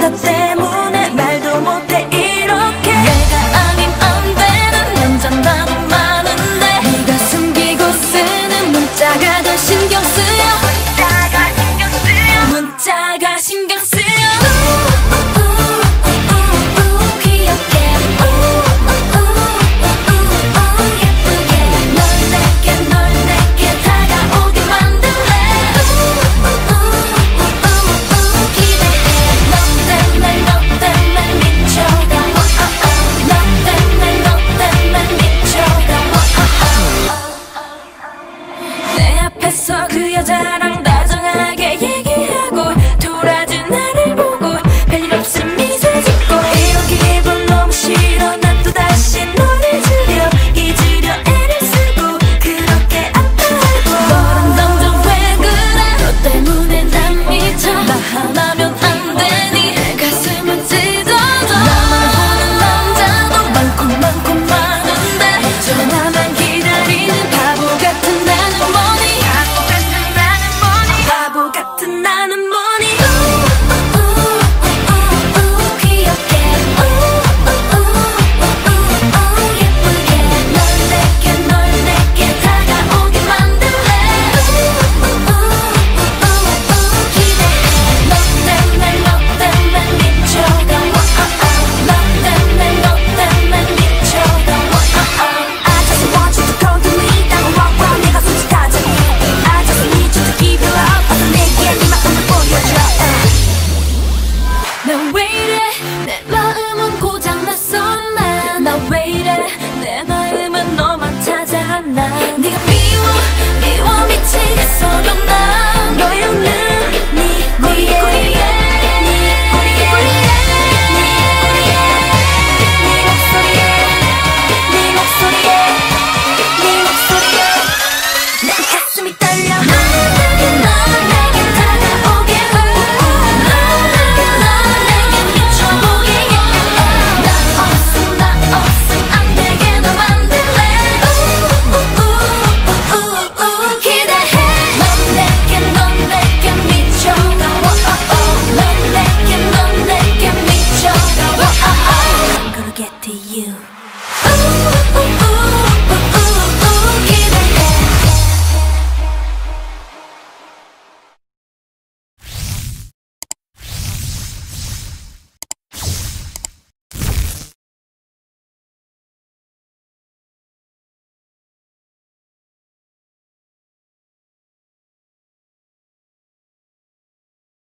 저 때문에 말도 못해 이렇게. 내가 아님 안 되는 남잔 나도 많은데 네가 숨기고 쓰는 문자가 더 신경 쓰여. 문자가 신경 쓰여. 그 여자랑 다정하게 얘기하고 돌아준 나를 보고 별일 없음 미소 짓고 이런 기분 너무 싫어. 난 또다시 너를 잊으려 애를 쓰고 그렇게 아파하고. 너는 점점 왜 그래. 너 때문에 난 미쳐. 나 하나면 안 되니 내 가슴은 찢어져. 나만 보는 남자도 많고 많은데 저 나만 기다리는 바보 같은 나는 뭐니. 바보 같은 나는 뭐니. 귀엽게 예쁘게 널 내게 다가오게 만들래. 기대해. 너 때문에 미쳐가. 너 때문에 미쳐가. I just want you to come to me. 다가와 내가 솔직하지. I just need you to give it up. 어서 내게 네 마음을 보여줘. 난 왜 이래. 내 마음은 고장났어. 나 왜 이래. 내 마음은 너만 찾아. 나 네가